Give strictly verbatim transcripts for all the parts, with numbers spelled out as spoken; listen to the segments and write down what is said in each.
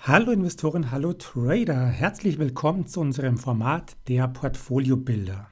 Hallo Investoren, hallo Trader, herzlich willkommen zu unserem Format der Portfoliobilder.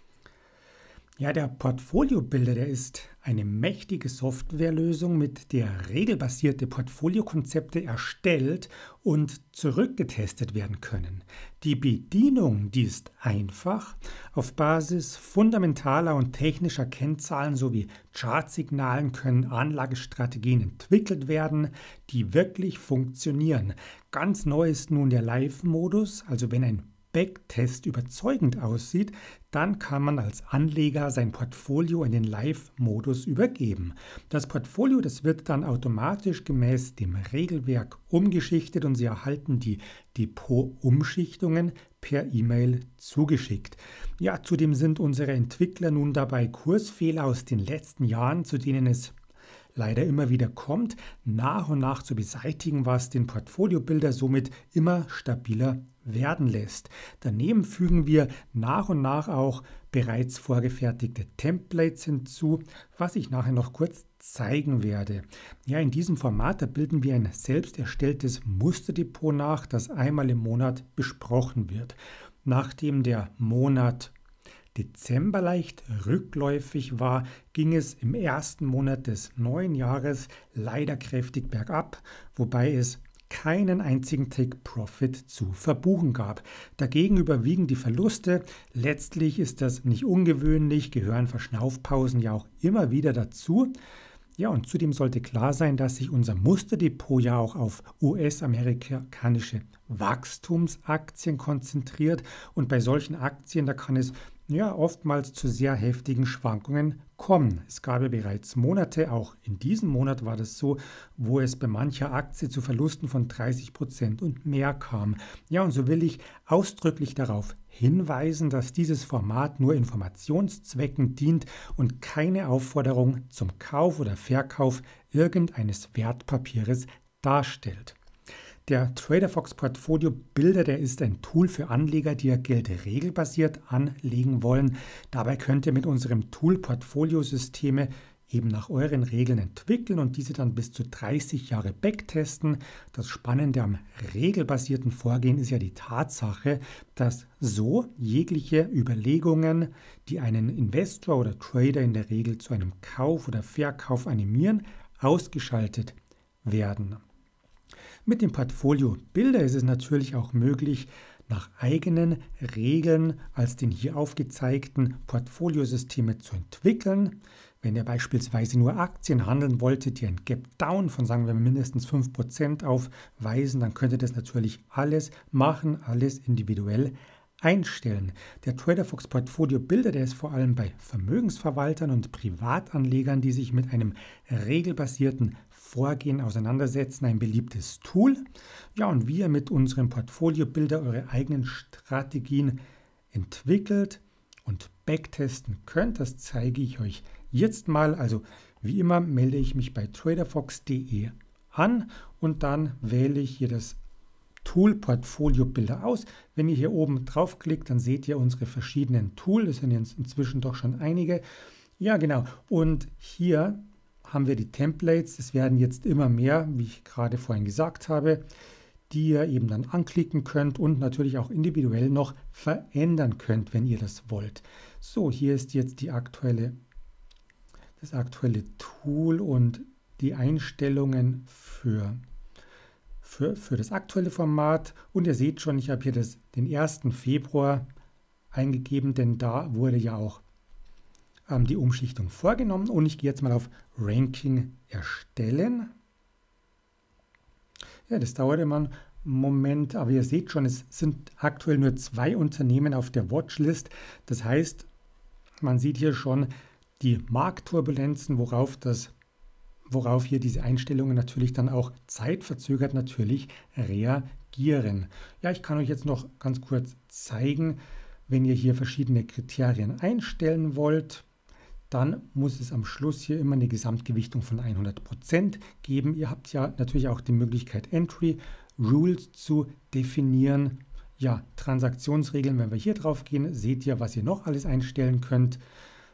Ja, der Portfoliobilder, der ist eine mächtige Softwarelösung, mit der regelbasierte Portfoliokonzepte erstellt und zurückgetestet werden können. Die Bedienung, die ist einfach. Auf Basis fundamentaler und technischer Kennzahlen sowie Chartsignalen können Anlagestrategien entwickelt werden, die wirklich funktionieren. Ganz neu ist nun der Live-Modus, also wenn ein Backtest überzeugend aussieht, dann kann man als Anleger sein Portfolio in den Live-Modus übergeben. Das Portfolio, das wird dann automatisch gemäß dem Regelwerk umgeschichtet und Sie erhalten die Depot-Umschichtungen per E-Mail zugeschickt. Ja, zudem sind unsere Entwickler nun dabei, Kursfehler aus den letzten Jahren, zu denen es leider immer wieder kommt, nach und nach zu beseitigen, was den Portfoliobilder somit immer stabiler werden lässt. Daneben fügen wir nach und nach auch bereits vorgefertigte Templates hinzu, was ich nachher noch kurz zeigen werde. Ja, in diesem Format, da bilden wir ein selbst erstelltes Musterdepot nach, das einmal im Monat besprochen wird. Nachdem der Monat Dezember leicht rückläufig war, ging es im ersten Monat des neuen Jahres leider kräftig bergab, wobei es keinen einzigen Take-Profit zu verbuchen gab. Dagegen überwiegen die Verluste. Letztlich ist das nicht ungewöhnlich, gehören Verschnaufpausen ja auch immer wieder dazu. Ja, und zudem sollte klar sein, dass sich unser Musterdepot ja auch auf U S-amerikanische Wachstumsaktien konzentriert. Und bei solchen Aktien, da kann es ja oftmals zu sehr heftigen Schwankungen kommen. Es gab ja bereits Monate, auch in diesem Monat war das so, wo es bei mancher Aktie zu Verlusten von dreißig Prozent und mehr kam. Ja, und so will ich ausdrücklich darauf hinweisen, dass dieses Format nur Informationszwecken dient und keine Aufforderung zum Kauf oder Verkauf irgendeines Wertpapieres darstellt. Der TraderFox Portfolio Bilder, der ist ein Tool für Anleger, die ihr Geld regelbasiert anlegen wollen. Dabei könnt ihr mit unserem Tool Portfoliosysteme eben nach euren Regeln entwickeln und diese dann bis zu dreißig Jahre backtesten. Das Spannende am regelbasierten Vorgehen ist ja die Tatsache, dass so jegliche Überlegungen, die einen Investor oder Trader in der Regel zu einem Kauf oder Verkauf animieren, ausgeschaltet werden. Mit dem Portfolio Bilder ist es natürlich auch möglich, nach eigenen Regeln als den hier aufgezeigten Portfoliosysteme zu entwickeln. Wenn ihr beispielsweise nur Aktien handeln wolltet, die ein Gap Down von, sagen wir, mindestens fünf Prozent aufweisen, dann könnt ihr das natürlich alles machen, alles individuell einstellen. Der TraderFox Portfolio Bilder, der ist vor allem bei Vermögensverwaltern und Privatanlegern, die sich mit einem regelbasierten Vorgehen auseinandersetzen, ein beliebtes Tool. Ja, und wie ihr mit unserem Portfolio Bilder eure eigenen Strategien entwickelt und backtesten könnt, das zeige ich euch jetzt mal. Also wie immer melde ich mich bei traderfox punkt de an und dann wähle ich hier das Tool Portfolio Bilder aus. Wenn ihr hier oben draufklickt, dann seht ihr unsere verschiedenen Tools. Das sind jetzt inzwischen doch schon einige. Ja, genau. Und hier haben wir die Templates. Es werden jetzt immer mehr, wie ich gerade vorhin gesagt habe, die ihr eben dann anklicken könnt und natürlich auch individuell noch verändern könnt, wenn ihr das wollt. So, hier ist jetzt die aktuelle, das aktuelle Tool und die Einstellungen für Für, für das aktuelle Format und ihr seht schon, ich habe hier das, den ersten Februar eingegeben, denn da wurde ja auch ähm, die Umschichtung vorgenommen und ich gehe jetzt mal auf Ranking erstellen. Ja, das dauert immer einen Moment, aber ihr seht schon, es sind aktuell nur zwei Unternehmen auf der Watchlist. Das heißt, man sieht hier schon die Marktturbulenzen, worauf das worauf hier diese Einstellungen natürlich dann auch zeitverzögert natürlich reagieren. Ja, ich kann euch jetzt noch ganz kurz zeigen, wenn ihr hier verschiedene Kriterien einstellen wollt, dann muss es am Schluss hier immer eine Gesamtgewichtung von hundert Prozent geben. Ihr habt ja natürlich auch die Möglichkeit, Entry Rules zu definieren. Ja, Transaktionsregeln, wenn wir hier drauf gehen, seht ihr, was ihr noch alles einstellen könnt.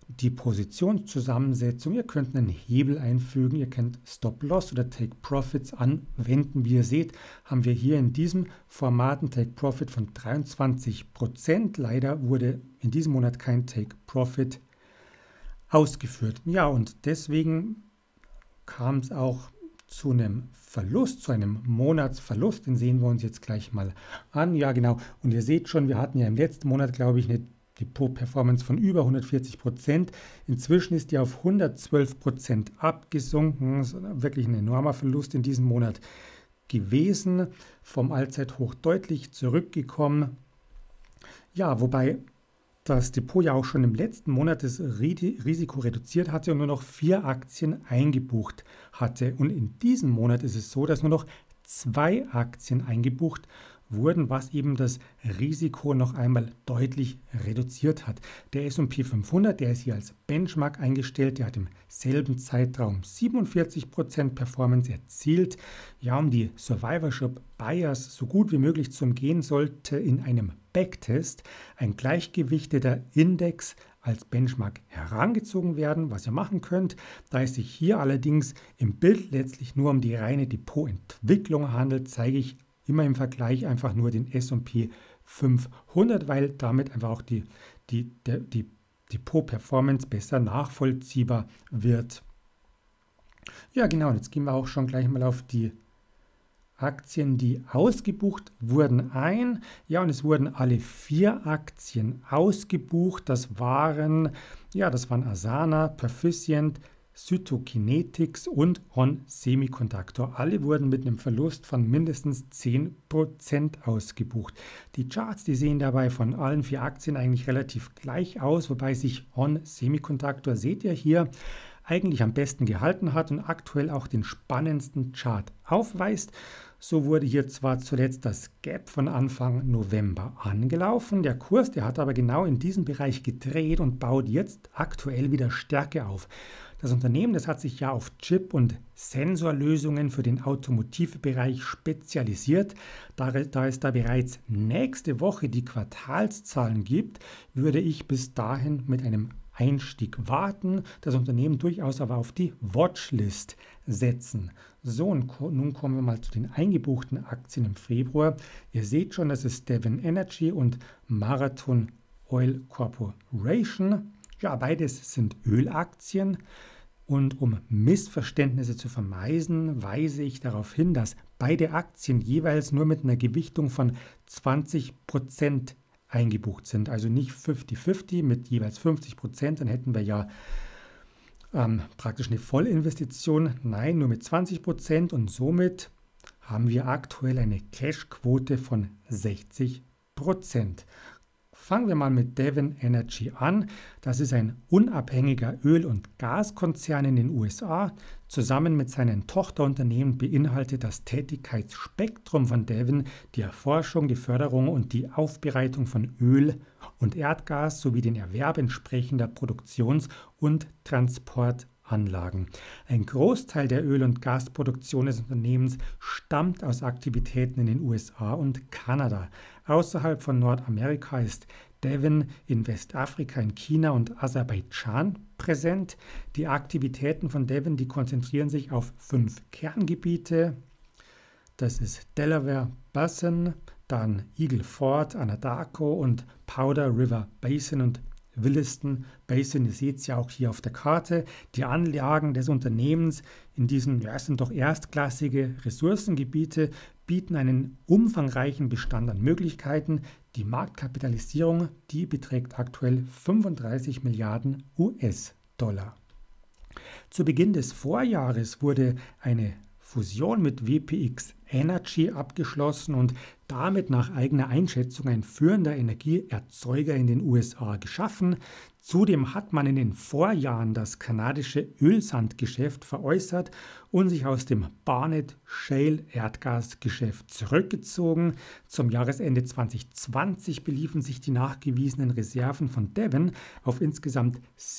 die Positionszusammensetzung. Ihr könnt einen Hebel einfügen, ihr könnt Stop-Loss oder Take-Profits anwenden. Wie ihr seht, haben wir hier in diesem Format einen Take-Profit von dreiundzwanzig Prozent. Leider wurde in diesem Monat kein Take-Profit ausgeführt. Ja, und deswegen kam es auch zu einem Verlust, zu einem Monatsverlust. Den sehen wir uns jetzt gleich mal an. Ja, genau. Und ihr seht schon, wir hatten ja im letzten Monat, glaube ich, eine Depot-Performance von über hundertvierzig Prozent. Inzwischen ist die auf hundertzwölf Prozent abgesunken. Das ist wirklich ein enormer Verlust in diesem Monat gewesen. Vom Allzeithoch deutlich zurückgekommen. Ja, wobei das Depot ja auch schon im letzten Monat das Risiko reduziert hatte und nur noch vier Aktien eingebucht hatte. Und in diesem Monat ist es so, dass nur noch zwei Aktien eingebucht wurden, was eben das Risiko noch einmal deutlich reduziert hat. Der S und P fünfhundert, der ist hier als Benchmark eingestellt, der hat im selben Zeitraum siebenundvierzig Prozent Performance erzielt. Ja, um die Survivorship Bias so gut wie möglich zu umgehen, sollte in einem Backtest ein gleichgewichteter Index als Benchmark herangezogen werden, was ihr machen könnt. Da es sich hier allerdings im Bild letztlich nur um die reine Depotentwicklung handelt, zeige ich immer im Vergleich einfach nur den S und P fünfhundert, weil damit einfach auch die, die, die, die Depot-Performance besser nachvollziehbar wird. Ja, genau, und jetzt gehen wir auch schon gleich mal auf die Aktien, die ausgebucht wurden, ein. Ja, und es wurden alle vier Aktien ausgebucht. Das waren, ja, das waren Asana, Perficient, Cytokinetics und On Semiconductor. Alle wurden mit einem Verlust von mindestens zehn Prozent ausgebucht. Die Charts, die sehen dabei von allen vier Aktien eigentlich relativ gleich aus, wobei sich On Semiconductor, seht ihr hier, eigentlich am besten gehalten hat und aktuell auch den spannendsten Chart aufweist. So wurde hier zwar zuletzt das Gap von Anfang November angelaufen. Der Kurs, der hat aber genau in diesem Bereich gedreht und baut jetzt aktuell wieder Stärke auf. Das Unternehmen, das hat sich ja auf Chip- und Sensorlösungen für den Automotivbereich spezialisiert. Da, da es da bereits nächste Woche die Quartalszahlen gibt, würde ich bis dahin mit einem Einstieg warten, das Unternehmen durchaus aber auf die Watchlist setzen. So, und nun kommen wir mal zu den eingebuchten Aktien im Februar. Ihr seht schon, das ist Devon Energy und Marathon Oil Corporation. Ja, beides sind Ölaktien. Und um Missverständnisse zu vermeiden, weise ich darauf hin, dass beide Aktien jeweils nur mit einer Gewichtung von zwanzig Prozent eingebucht sind. Also nicht fünfzig fünfzig mit jeweils fünfzig Prozent, dann hätten wir ja ähm, praktisch eine Vollinvestition. Nein, nur mit zwanzig Prozent und somit haben wir aktuell eine Cash-Quote von sechzig Prozent. Fangen wir mal mit Devon Energy an. Das ist ein unabhängiger Öl- und Gaskonzern in den U S A. Zusammen mit seinen Tochterunternehmen beinhaltet das Tätigkeitsspektrum von Devon die Erforschung, die Förderung und die Aufbereitung von Öl und Erdgas sowie den Erwerb entsprechender Produktions- und Transportanlagen. Ein Großteil der Öl- und Gasproduktion des Unternehmens stammt aus Aktivitäten in den U S A und Kanada. Außerhalb von Nordamerika ist Devon in Westafrika, in China und Aserbaidschan präsent. Die Aktivitäten von Devon, die konzentrieren sich auf fünf Kerngebiete. Das ist Delaware Basin, dann Eagle Ford, Anadarko und Powder River Basin und Williston Basin. Ihr seht es ja auch hier auf der Karte. Die Anlagen des Unternehmens in diesen, ja, es sind doch erstklassige Ressourcengebiete, bieten einen umfangreichen Bestand an Möglichkeiten. Die Marktkapitalisierung, die beträgt aktuell fünfunddreißig Milliarden U S-Dollar. Zu Beginn des Vorjahres wurde eine Fusion mit W P X Energy abgeschlossen und damit nach eigener Einschätzung ein führender Energieerzeuger in den U S A geschaffen. Zudem hat man in den Vorjahren das kanadische Ölsandgeschäft veräußert und sich aus dem Barnett Shale Erdgasgeschäft zurückgezogen. Zum Jahresende zwanzig zwanzig beliefen sich die nachgewiesenen Reserven von Devon auf insgesamt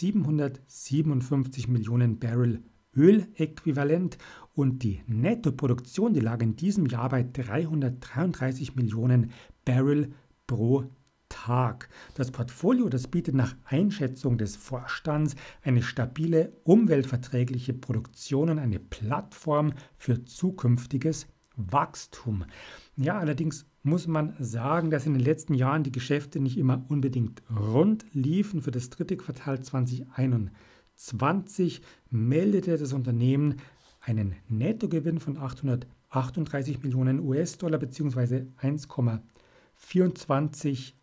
siebenhundertsiebenundfünfzig Millionen Barrel Öläquivalent und die Nettoproduktion, die lag in diesem Jahr bei dreihundertdreiunddreißig Millionen Barrel pro Haag. Das Portfolio, das bietet nach Einschätzung des Vorstands eine stabile, umweltverträgliche Produktion und eine Plattform für zukünftiges Wachstum. Ja, allerdings muss man sagen, dass in den letzten Jahren die Geschäfte nicht immer unbedingt rund liefen. Für das dritte Quartal zwanzig einundzwanzig meldete das Unternehmen einen Nettogewinn von achthundertachtunddreißig Millionen U S-Dollar bzw. eins Komma vierundzwanzig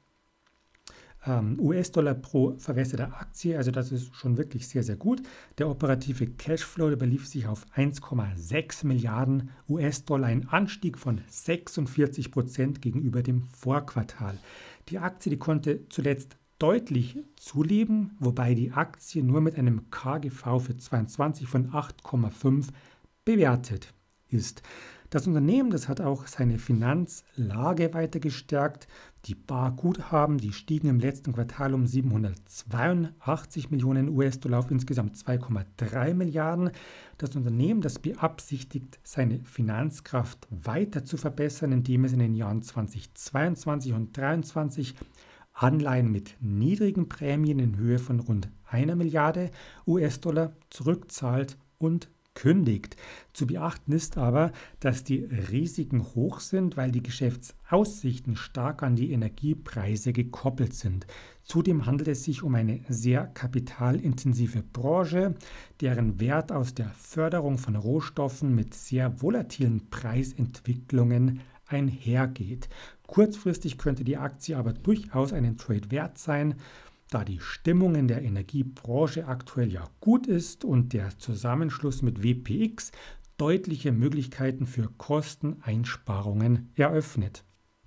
ähm, U S-Dollar pro verwässerter Aktie. Also das ist schon wirklich sehr, sehr gut. Der operative Cashflow, der belief sich auf eins Komma sechs Milliarden U S-Dollar, ein Anstieg von sechsundvierzig Prozent gegenüber dem Vorquartal. Die Aktie, die konnte zuletzt deutlich zuleben, wobei die Aktie nur mit einem K G V für zweiundzwanzig von acht Komma fünf bewertet ist. Das Unternehmen, das hat auch seine Finanzlage weiter gestärkt. Die Barguthaben, die stiegen im letzten Quartal um siebenhundertzweiundachtzig Millionen U S-Dollar auf insgesamt zwei Komma drei Milliarden. Das Unternehmen, das beabsichtigt, seine Finanzkraft weiter zu verbessern, indem es in den Jahren zweitausendzweiundzwanzig und zweitausenddreiundzwanzig Anleihen mit niedrigen Prämien in Höhe von rund einer Milliarde U S-Dollar zurückzahlt und kündigt. Zu beachten ist aber, dass die Risiken hoch sind, weil die Geschäftsaussichten stark an die Energiepreise gekoppelt sind. Zudem handelt es sich um eine sehr kapitalintensive Branche, deren Wert aus der Förderung von Rohstoffen mit sehr volatilen Preisentwicklungen einhergeht. Kurzfristig könnte die Aktie aber durchaus einen Trade wert sein, da die Stimmung in der Energiebranche aktuell ja gut ist und der Zusammenschluss mit W P X deutliche Möglichkeiten für Kosteneinsparungen eröffnet.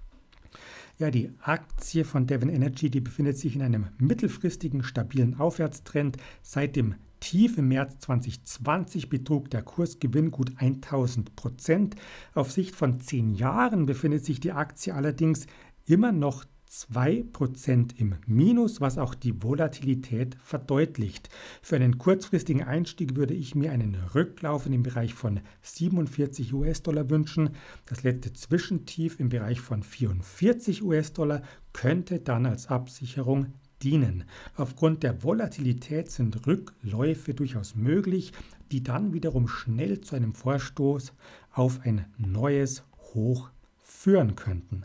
Ja, die Aktie von Devon Energy, die befindet sich in einem mittelfristigen stabilen Aufwärtstrend. Seit dem Tief im März zweitausendzwanzig betrug der Kursgewinn gut tausend Prozent. Auf Sicht von zehn Jahren befindet sich die Aktie allerdings immer noch zwei Prozent im Minus, was auch die Volatilität verdeutlicht. Für einen kurzfristigen Einstieg würde ich mir einen Rücklauf in den Bereich von siebenundvierzig U S-Dollar wünschen. Das letzte Zwischentief im Bereich von vierundvierzig U S-Dollar könnte dann als Absicherung dienen. Aufgrund der Volatilität sind Rückläufe durchaus möglich, die dann wiederum schnell zu einem Vorstoß auf ein neues Hoch führen könnten.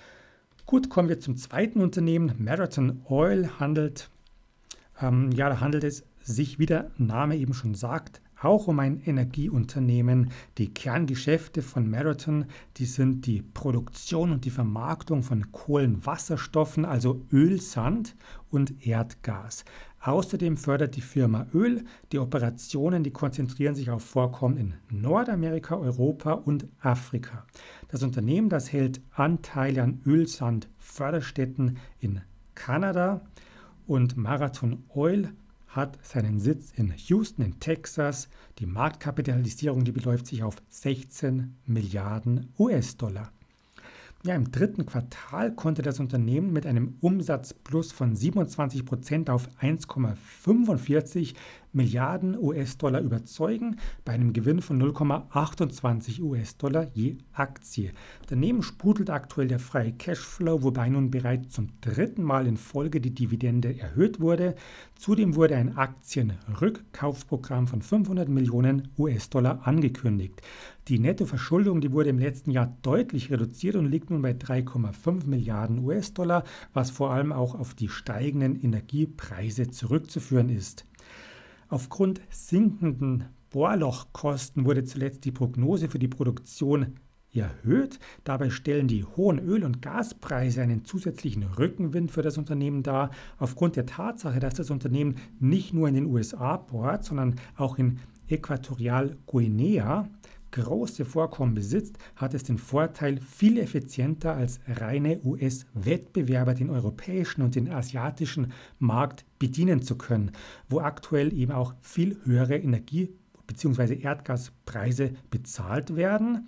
Gut, kommen wir zum zweiten Unternehmen. Marathon Oil handelt, ähm, ja, da handelt es sich, wie der Name eben schon sagt, auch um ein Energieunternehmen. Die Kerngeschäfte von Marathon, die sind die Produktion und die Vermarktung von Kohlenwasserstoffen, also Ölsand und Erdgas. Außerdem fördert die Firma Öl. Die Operationen, die konzentrieren sich auf Vorkommen in Nordamerika, Europa und Afrika. Das Unternehmen, das hält Anteile an Ölsandförderstätten in Kanada, und Marathon Oil hat seinen Sitz in Houston in Texas. Die Marktkapitalisierung, die beläuft sich auf sechzehn Milliarden U S-Dollar. Ja, im dritten Quartal konnte das Unternehmen mit einem Umsatzplus von siebenundzwanzig Prozent auf eins Komma fünfundvierzig Milliarden U S-Dollar überzeugen, bei einem Gewinn von null Komma achtundzwanzig U S-Dollar je Aktie. Daneben sprudelt aktuell der freie Cashflow, wobei nun bereits zum dritten Mal in Folge die Dividende erhöht wurde. Zudem wurde ein Aktienrückkaufprogramm von fünfhundert Millionen U S-Dollar angekündigt. Die Nettoverschuldung, die wurde im letzten Jahr deutlich reduziert und liegt nun bei drei Komma fünf Milliarden U S-Dollar, was vor allem auch auf die steigenden Energiepreise zurückzuführen ist. Aufgrund sinkenden Bohrlochkosten wurde zuletzt die Prognose für die Produktion erhöht. Dabei stellen die hohen Öl- und Gaspreise einen zusätzlichen Rückenwind für das Unternehmen dar. Aufgrund der Tatsache, dass das Unternehmen nicht nur in den U S A bohrt, sondern auch in Äquatorialguinea große Vorkommen besitzt, hat es den Vorteil, viel effizienter als reine U S-Wettbewerber den europäischen und den asiatischen Markt bedienen zu können, wo aktuell eben auch viel höhere Energie- bzw. Erdgaspreise bezahlt werden.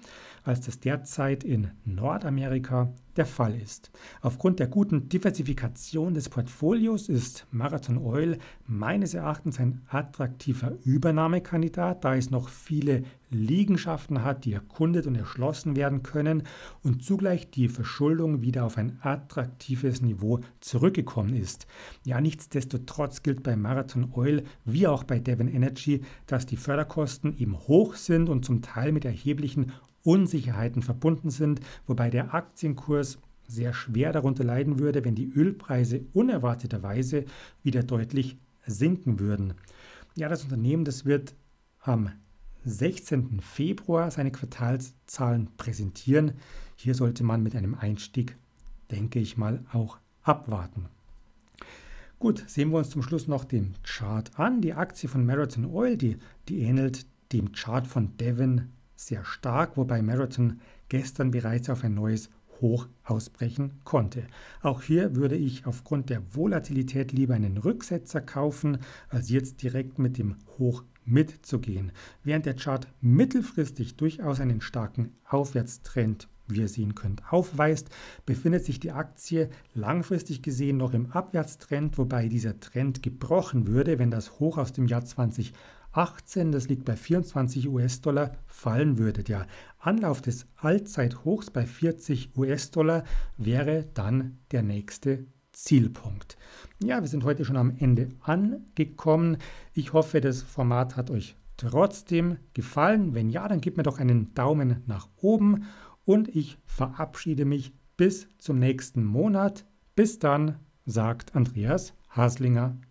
als das derzeit in Nordamerika der Fall ist. Aufgrund der guten Diversifikation des Portfolios ist Marathon Oil meines Erachtens ein attraktiver Übernahmekandidat, da es noch viele Liegenschaften hat, die erkundet und erschlossen werden können und zugleich die Verschuldung wieder auf ein attraktives Niveau zurückgekommen ist. Ja, nichtsdestotrotz gilt bei Marathon Oil wie auch bei Devon Energy, dass die Förderkosten eben hoch sind und zum Teil mit erheblichen Unsicherheiten verbunden sind, wobei der Aktienkurs sehr schwer darunter leiden würde, wenn die Ölpreise unerwarteterweise wieder deutlich sinken würden. Ja, das Unternehmen, das wird am sechzehnten Februar seine Quartalszahlen präsentieren. Hier sollte man mit einem Einstieg, denke ich mal, auch abwarten. Gut, sehen wir uns zum Schluss noch den Chart an. Die Aktie von Marathon Oil, die, die ähnelt dem Chart von Devon sehr stark, wobei Marathon gestern bereits auf ein neues Hoch ausbrechen konnte. Auch hier würde ich aufgrund der Volatilität lieber einen Rücksetzer kaufen, als jetzt direkt mit dem Hoch mitzugehen. Während der Chart mittelfristig durchaus einen starken Aufwärtstrend, wie ihr sehen könnt, aufweist, befindet sich die Aktie langfristig gesehen noch im Abwärtstrend, wobei dieser Trend gebrochen würde, wenn das Hoch aus dem Jahr zweitausendachtzehn, das liegt bei vierundzwanzig US-Dollar, fallen würde. Der Anlauf des Allzeithochs bei vierzig US-Dollar wäre dann der nächste Zielpunkt. Ja, wir sind heute schon am Ende angekommen. Ich hoffe, das Format hat euch trotzdem gefallen. Wenn ja, dann gebt mir doch einen Daumen nach oben und ich verabschiede mich bis zum nächsten Monat. Bis dann, sagt Andreas Haslinger.